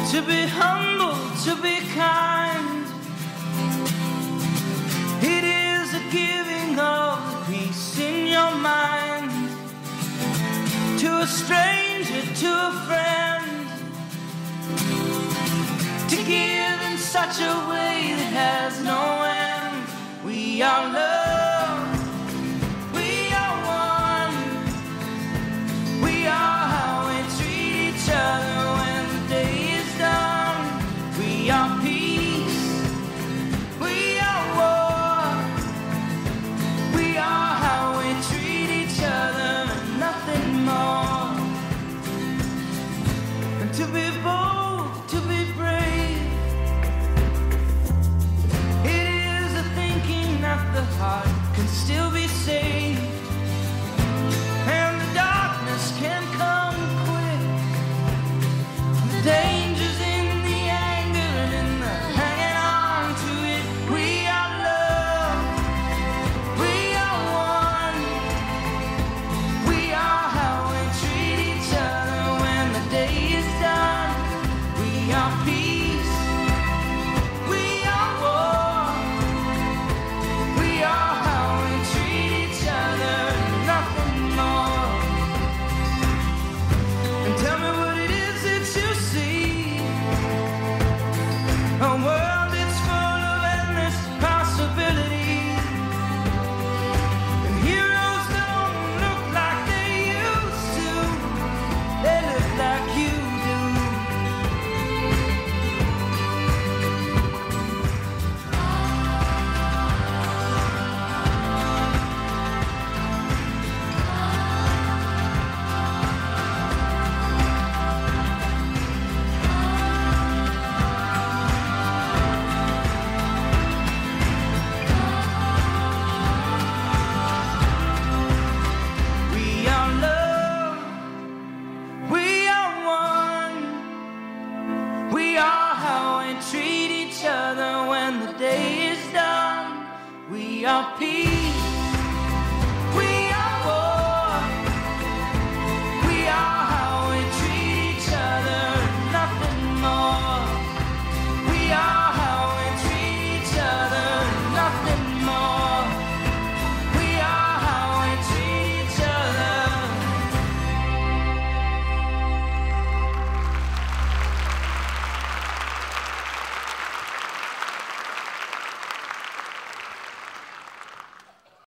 to be humble, to be kind. It is a giving of peace in your mind, to a stranger, to a friend, to give in such a way that has no end. We are love, we are one, we are how we treat each other when the day is done. We are peace, we are war, we are how we treat each other and nothing more. And to be bold, to be brave, it is a thinking that the heart can still be saved, and the darkness can come quick. The danger's in the anger and in the hanging on to it. We are love, we are one, we are how we treat each other when the day is done. We are peace, we are war, we are how we treat each other and nothing more. And tell me what it is that you see, a world that's full of endless possibilities, and heroes don't look like they used to, they look like you do. We are love, we are one, we are how we treat each other when the day is done. We are peace.